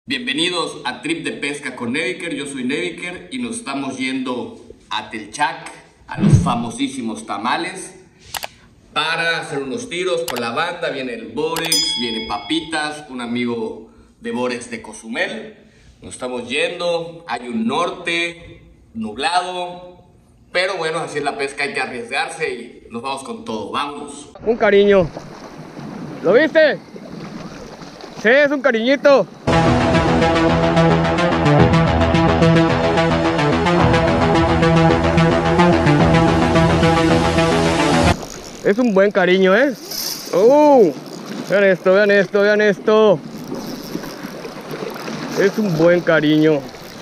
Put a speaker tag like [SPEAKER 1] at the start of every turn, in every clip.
[SPEAKER 1] Bienvenidos a Trip de Pesca con Neviker. Yo soy Neviker y nos estamos yendo a Telchac, a los famosísimos tamales, para hacer unos tiros con la banda. Viene el Borex, viene Papitas, un amigo de Borex de Cozumel. Nos estamos yendo, hay un norte nublado, pero bueno, así es la pesca, hay que arriesgarse y nos vamos con todo. ¡Vamos!
[SPEAKER 2] Un cariño. ¿Lo viste? Sí, es un cariñito. Es un buen cariño, ¿eh? Vean esto, vean esto, vean esto. Es un buen cariño.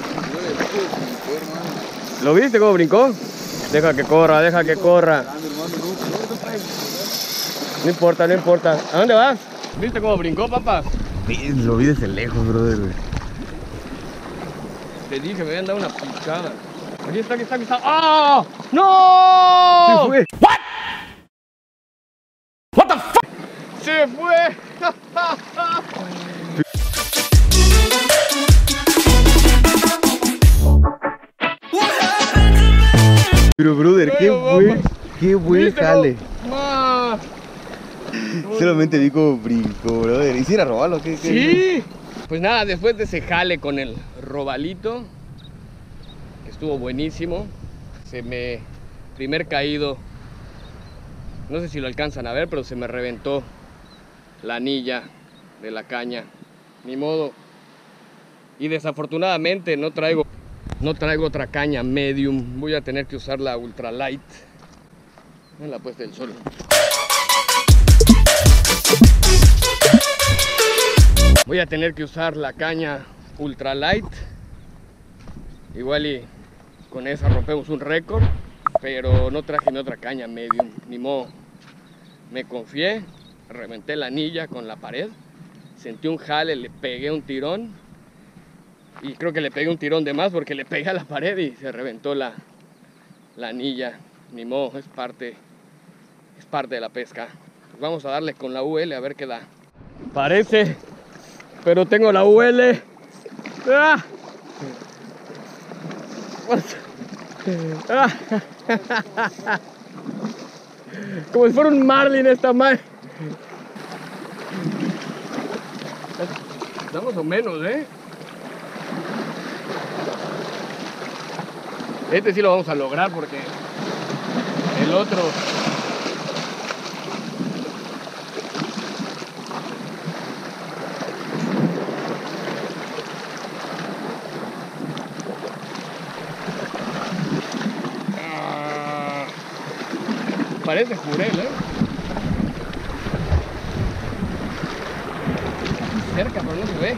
[SPEAKER 2] ¿Lo viste cómo brincó? Deja que corra, deja que corra. No importa, no importa. ¿A dónde vas? ¿Viste cómo brincó, papá?
[SPEAKER 3] Sí, lo vi desde lejos, brother.
[SPEAKER 2] Te dije, me habían dado una picada. Aquí está, aquí está, aquí está. ¡Ah! ¡No!
[SPEAKER 3] Se fue.
[SPEAKER 2] ¿What? What the fuck? Se fue.
[SPEAKER 3] Pero, brother, qué buen jale.
[SPEAKER 2] Ma.
[SPEAKER 3] Solamente vi cómo brincó, brother. ¿Y si era robarlo? ¿Qué?
[SPEAKER 2] Sí. Pues nada, después de ese jale con el robalito, que estuvo buenísimo, primer caído, no sé si lo alcanzan a ver, pero se me reventó la anilla de la caña, ni modo. Y desafortunadamente no traigo otra caña medium, voy a tener que usar la ultralight en la puesta del sol. Voy a tener que usar la caña ultralight. Igual y con esa rompemos un récord, pero no traje mi otra caña medium, ni modo. Me confié, reventé la anilla con la pared, sentí un jale, le pegué un tirón y creo que le pegué un tirón de más porque le pegué a la pared y se reventó la anilla. Ni modo, es parte de la pesca. Pues vamos a darle con la UL a ver qué da. Parece, pero tengo la UL. ¡Ah! Como si fuera un marlin esta madre. Da más o menos, ¿eh? Este sí lo vamos a lograr porque el otro... Parece jurel, ¿eh? Cerca, pero no se ve.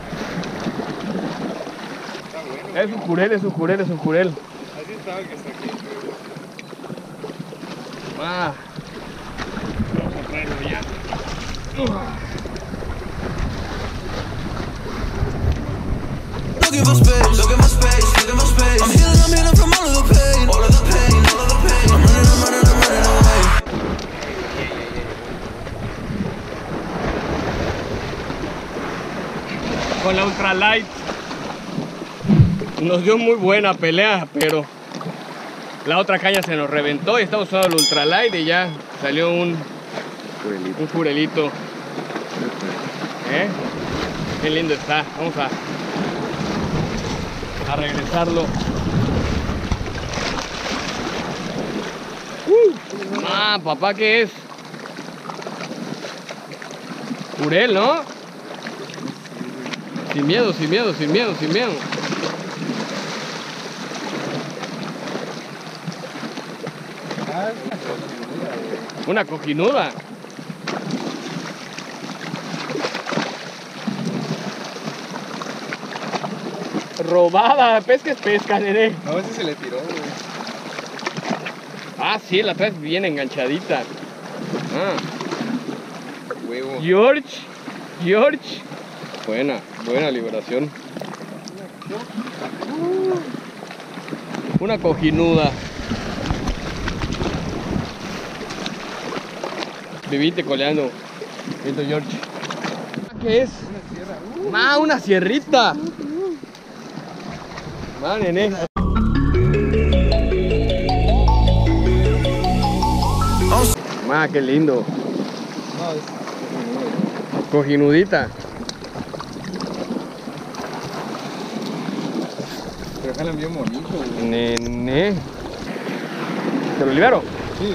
[SPEAKER 2] Está bueno. Es un jurel, es un jurel, es un jurel.
[SPEAKER 3] Así está el que está aquí.
[SPEAKER 2] Ah. Vamos a traerlo ya.
[SPEAKER 4] Looking for space, looking for space, looking for space. I'm healing from all of the pain, all of the pain, all of the pain. I'm running away.
[SPEAKER 2] Con la ultralight nos dio muy buena pelea, pero la otra caña se nos reventó y estamos usando la ultralight y ya salió un jurelito. Qué lindo está. Vamos a regresarlo. Papá, ¿qué es? Jurel, ¿no? Sin miedo, sin miedo, sin miedo, sin miedo. Una cojinuda. Robada, pesca es pesca, nene.
[SPEAKER 3] A ver si se le tiró, güey.
[SPEAKER 2] Ah, sí, la traes bien enganchadita.
[SPEAKER 3] Huevo.
[SPEAKER 2] George. Buena liberación. Una cojinuda. Vivite coleando. Viento George. ¿Qué es?
[SPEAKER 3] Una sierra.
[SPEAKER 2] Ma, una sierrita. Ma, nene. Ma, qué lindo. Cojinudita.
[SPEAKER 3] Pero jalan bien bonito, güey.
[SPEAKER 2] Nene. ¿Te lo libero?
[SPEAKER 3] Sí,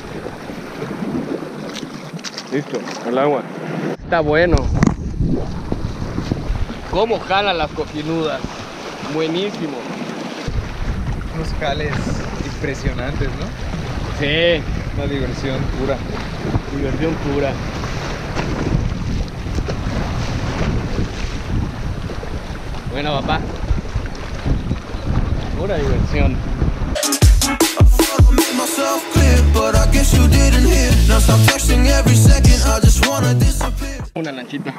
[SPEAKER 3] no.
[SPEAKER 2] Listo, al agua. Está bueno. ¿Cómo jalan las cojinudas? Buenísimo.
[SPEAKER 3] Unos jales impresionantes, ¿no?
[SPEAKER 2] Sí,
[SPEAKER 3] Una diversión pura.
[SPEAKER 2] diversión pura. Bueno, papá. Pura diversión.
[SPEAKER 4] I made myself clear, but I guess you didn't hear. Now stop texting every second, I just wanna disappear.
[SPEAKER 2] Una lanchita.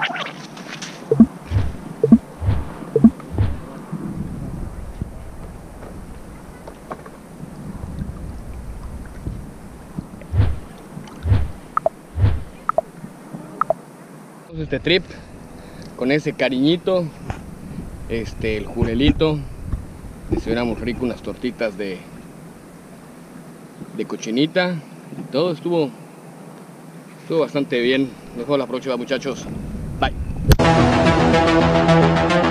[SPEAKER 2] Este trip con ese cariñito, el jurelito, desayunamos rico unas tortitas de cochinita y todo estuvo bastante bien. Nos vemos la próxima, muchachos. Bye.